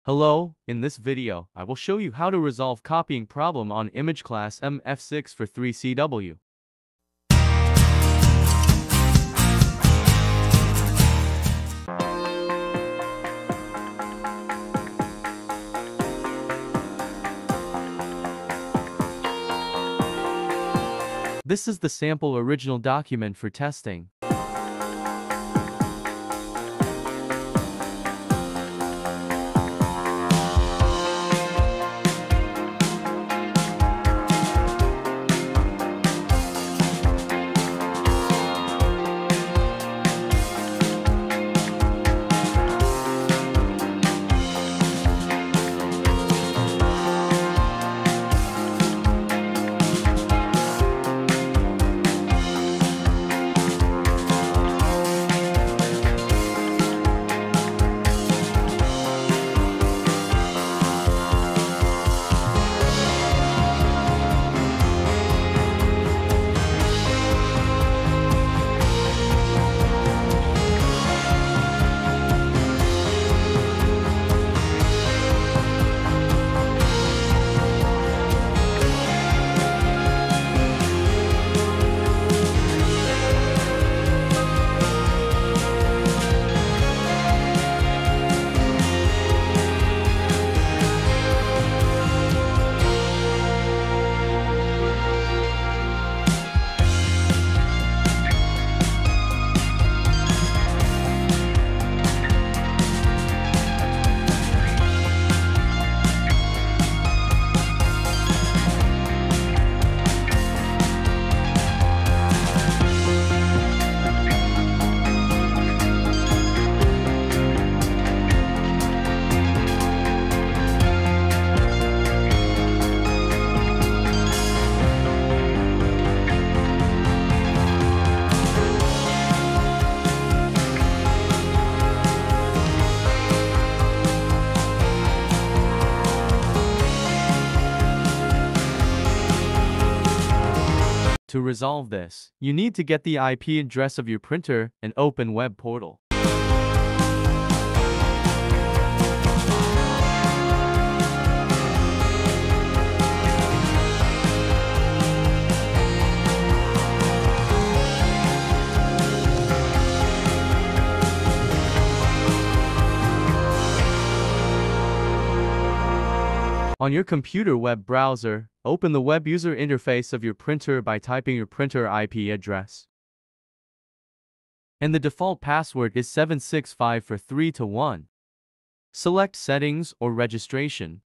Hello, in this video, I will show you how to resolve copying problem on imageCLASS MF643Cdw. This is the sample original document for testing. To resolve this, you need to get the IP address of your printer and open web portal. On your computer web browser, open the web user interface of your printer by typing your printer IP address. And the default password is 7654321. Select Settings or Registration.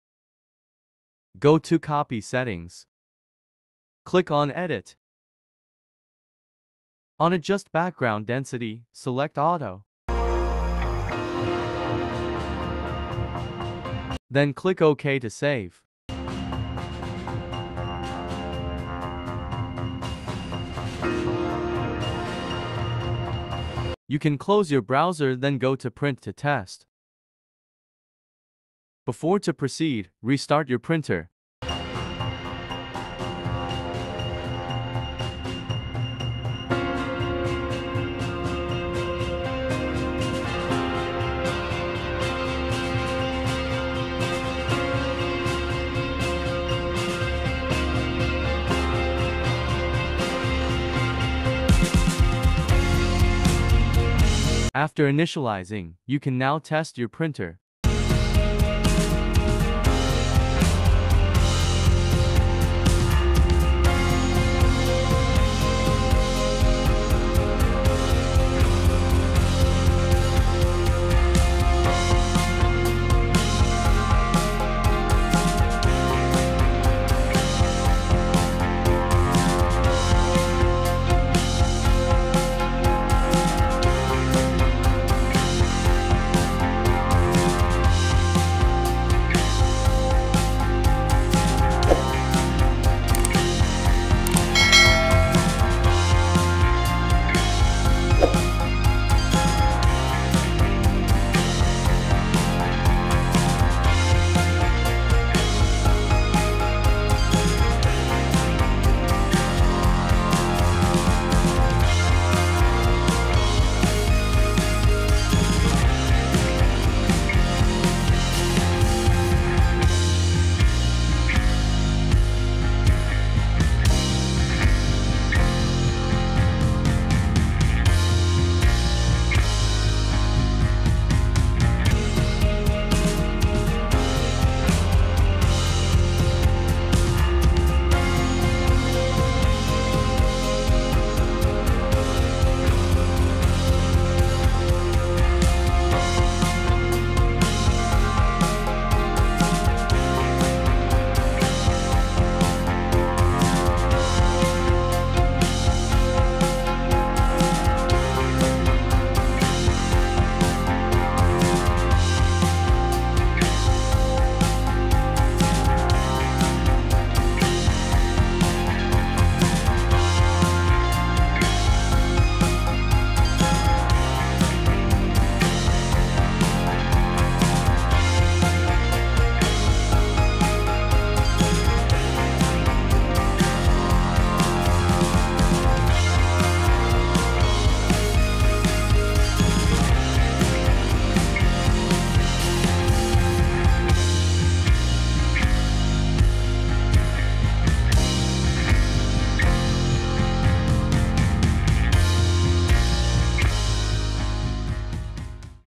Go to Copy Settings. Click on Edit. On Adjust Background Density, select Auto. Then click OK to save. You can close your browser, then go to Print to test. Before to proceed, restart your printer. After initializing, you can now test your printer.